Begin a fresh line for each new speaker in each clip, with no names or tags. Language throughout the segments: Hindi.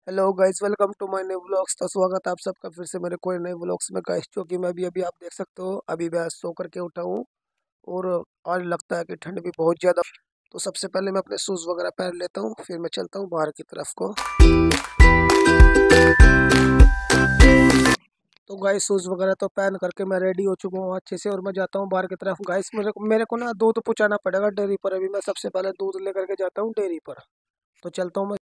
Hello guys, welcome to my new vlogs. तो स्वागत है आप सबका फिर से मेरे कोई नए व्लॉग्स में गाइस। जो कि मैं भी अभी आप देख सकते हो, अभी मैं सो करके उठा हूँ और आज लगता है कि ठंड भी बहुत ज़्यादा। तो सबसे पहले मैं अपने शूज़ वगैरह पहन लेता हूँ, फिर मैं चलता हूँ बाहर की तरफ को। तो गाइस शूज़ वगैरह तो पहन करके मैं रेडी हो चुका हूँ अच्छे से और मैं जाता हूँ बाहर की तरफ। गाइस मेरे को ना दूध पहुँचाना पड़ेगा डेयरी पर। अभी मैं सबसे पहले दूध लेकर के जाता हूँ डेयरी पर। तो चलता हूँ मैं।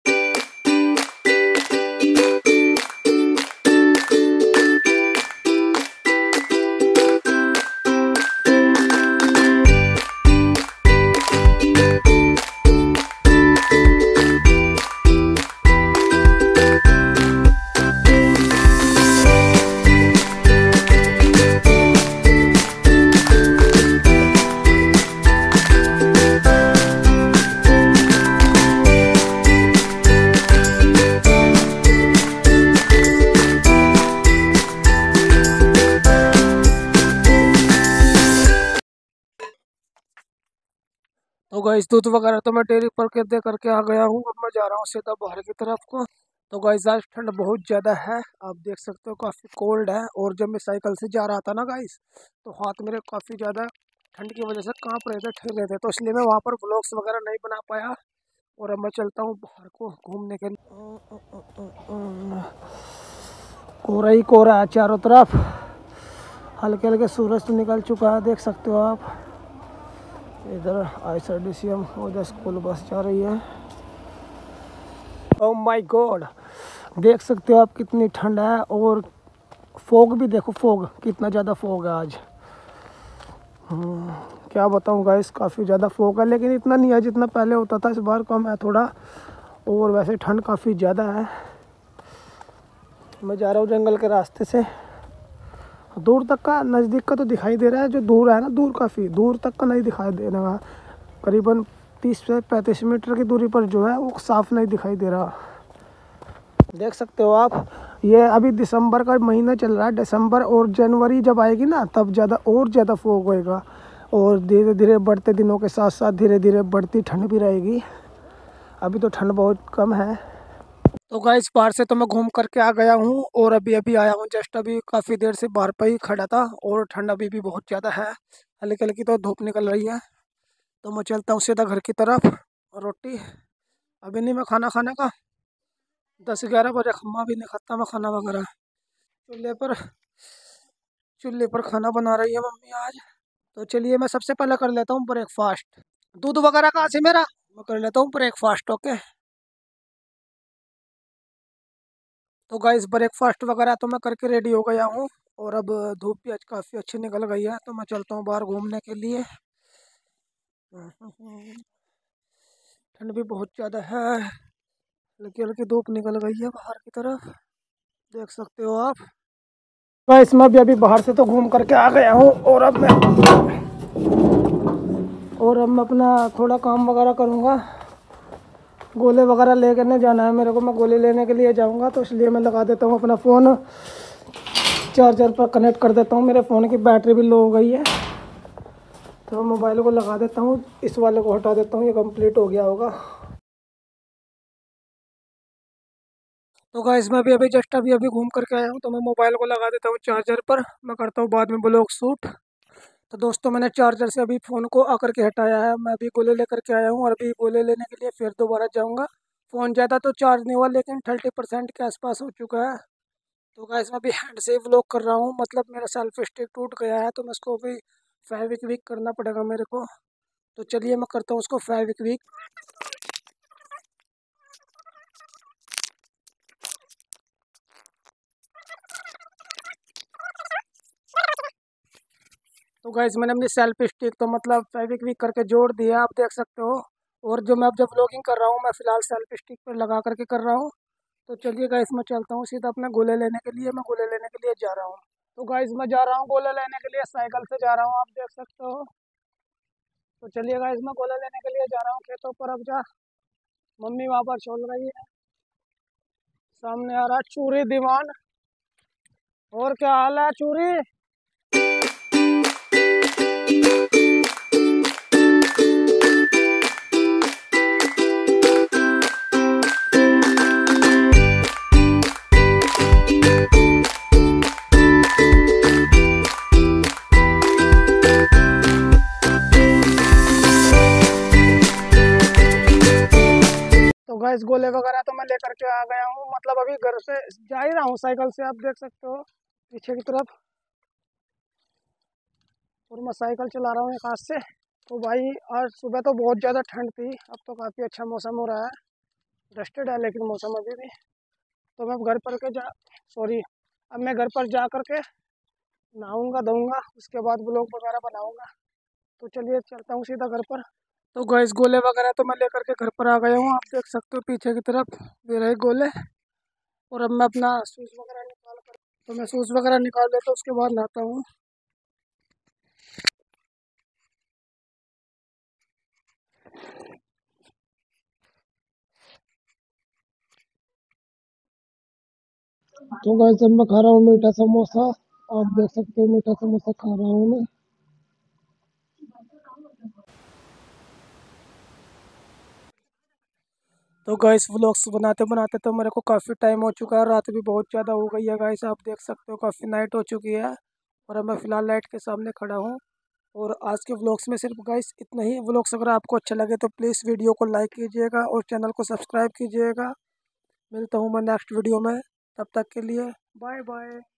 तो गाइस दूध वगैरह तो मैं डेयरी पर के दे करके आ गया हूँ। अब मैं जा रहा हूँ सीधा बाहर की तरफ को। तो गाइस आज ठंड बहुत ज़्यादा है, आप देख सकते हो काफ़ी कोल्ड है। और जब मैं साइकिल से जा रहा था ना गाइस, तो हाथ मेरे काफ़ी ज़्यादा ठंड की वजह से काँप रहे थे, ठिर रहे थे। तो इसलिए मैं वहाँ पर व्लॉग्स वगैरह नहीं बना पाया। और अब मैं चलता हूँ बाहर को घूमने के लिए। कोहरा ही कोहरा है चारों तरफ, हल्के हल्के सूरज तो निकल चुका है, देख सकते हो आप। इधर ICDCM उधर स्कूल बस जा रही है। ओह माय गॉड, देख सकते हो आप कितनी ठंड है। और फॉग भी देखो, फॉग कितना ज़्यादा फॉग है आज। क्या बताऊँ गाइस, काफ़ी ज़्यादा फॉग है, लेकिन इतना नहीं है जितना पहले होता था। इस बार कम है थोड़ा। और वैसे ठंड काफ़ी ज़्यादा है। मैं जा रहा हूँ जंगल के रास्ते से। दूर तक का, नज़दीक का तो दिखाई दे रहा है, जो दूर है ना, दूर काफ़ी दूर तक का नहीं दिखाई दे रहा। करीबन 30 से 35 मीटर की दूरी पर जो है वो साफ नहीं दिखाई दे रहा, देख सकते हो आप। ये अभी दिसंबर का महीना चल रहा है, दिसंबर। और जनवरी जब आएगी ना, तब ज़्यादा और ज़्यादा फॉग होएगा। और धीरे धीरे बढ़ते दिनों के साथ साथ धीरे धीरे बढ़ती ठंड भी रहेगी। अभी तो ठंड बहुत कम है। तो गाइस बाहर से तो मैं घूम करके आ गया हूँ और अभी अभी आया हूँ जस्ट। अभी काफ़ी देर से बाहर पर ही खड़ा था और ठंड अभी भी बहुत ज़्यादा है। हल्की हल्की तो धूप निकल रही है। तो मैं चलता हूँ सीधा घर की तरफ। रोटी अभी नहीं, मैं खाना खाने का 10-11 बजे खम्मा भी नहीं खाता मैं खाना वगैरह। चूल्हे पर चूल्हे पर खाना बना रही है मम्मी आज। तो चलिए मैं सबसे पहले कर लेता हूँ ब्रेकफास्ट। दूध वगैरह कहाँ से मेरा, मैं कर लेता हूँ ब्रेकफास्ट। ओके। तो गाइस ब्रेकफास्ट वगैरह तो मैं करके रेडी हो गया हूँ। और अब धूप भी आज काफ़ी अच्छी निकल गई है, तो मैं चलता हूँ बाहर घूमने के लिए। ठंड भी बहुत ज़्यादा है, हल्की हल्की धूप निकल गई है बाहर की तरफ, देख सकते हो आप। गाइस मैं भी अभी बाहर से तो घूम करके आ गया हूँ और अब मैं अपना थोड़ा काम वगैरह करूँगा। गोले वगैरह लेकर नहीं जाना है मेरे को, मैं गोले लेने के लिए जाऊँगा। तो इसलिए मैं लगा देता हूँ अपना फ़ोन चार्जर पर, कनेक्ट कर देता हूँ। मेरे फ़ोन की बैटरी भी लो हो गई है, तो मोबाइल को लगा देता हूँ। इस वाले को हटा देता हूँ, ये कंप्लीट हो गया होगा। तो गाइस मैं भी अभी जस्ट अभी घूम करके आया हूँ, तो मैं मोबाइल को लगा देता हूँ चार्जर पर। मैं करता हूँ बाद में ब्लॉग शूट। तो दोस्तों मैंने चार्जर से अभी फ़ोन को आकर के हटाया है। मैं अभी गोले लेकर के आया हूँ और अभी गोले लेने के लिए फिर दोबारा जाऊँगा। फ़ोन ज़्यादा तो चार्ज नहीं हुआ, लेकिन 30% के आसपास हो चुका है। तो गाइस मैं अभी हैंड से व्लॉग कर रहा हूँ, मतलब मेरा सेल्फ स्टिक टूट गया है, तो मैं उसको अभी फेविक्विक करना पड़ेगा मेरे को। तो चलिए मैं करता हूँ उसको फेविक्विक। तो गाइस मैंने अपनी सेल्फ स्टिक तो मतलब फेविक्विक करके जोड़ दिया, आप देख सकते हो। और जो मैं अब जब व्लॉगिंग कर रहा हूँ, मैं फ़िलहाल सेल्फ स्टिक पर लगा करके कर रहा हूँ। तो चलिए गाइस मैं चलता हूँ सीधा अपने गोले लेने के लिए। मैं गोले लेने के लिए जा रहा हूँ। तो गाइस मैं जा रहा हूँ गोले लेने के लिए, साइकिल से जा रहा हूँ, आप देख सकते हो। तो चलिए गाइस मैं गोले लेने के लिए जा रहा हूँ खेतों पर। अब जा मम्मी वहाँ पर छोड़ रही है, सामने आ रहा है चूरी दीवान। और क्या हाल है चूरी। गैस गोले वगैरह तो मैं लेकर के आ गया हूँ, मतलब अभी घर से जा ही रहा हूँ साइकिल से, आप देख सकते हो पीछे की तरफ। और मैं साइकिल चला रहा हूँ एक हाथ से। तो भाई आज सुबह तो बहुत ज़्यादा ठंड थी, अब तो काफ़ी अच्छा मौसम हो रहा है, डस्टेड है लेकिन मौसम अभी भी। तो मैं घर पर के जा सॉरी अब मैं घर पर जा कर के नहाऊंगा धोऊंगा, उसके बाद ब्लॉग वगैरह बनाऊंगा। तो चलिए चलता हूँ सीधा घर पर। तो गैस गोले वगैरह तो मैं लेकर के घर पर आ गया हूँ, आप देख सकते हो पीछे की तरफ ये रहे गोले। और अब मैं अपना शूज़ वगैरह निकाल कर, तो मैं शूज़ वगैरह निकाल लेता हूँ, उसके बाद नहाता हूँ। तो गैस अब मैं खा रहा हूँ मीठा समोसा, आप देख सकते हो मीठा समोसा खा रहा हूँ मैं। तो गैस व्लॉग्स बनाते बनाते तो मेरे को काफ़ी टाइम हो चुका है, रात भी बहुत ज़्यादा हो गई है गैस, आप देख सकते हो काफ़ी नाइट हो चुकी है। और अब मैं फ़िलहाल लाइट के सामने खड़ा हूँ। और आज के व्लॉग्स में सिर्फ गाइस इतना ही। व्लॉग्स अगर आपको अच्छा लगे तो प्लीज़ वीडियो को लाइक कीजिएगा और चैनल को सब्सक्राइब कीजिएगा। मिलता हूँ मैं नेक्स्ट वीडियो में, तब तक के लिए बाय बाय।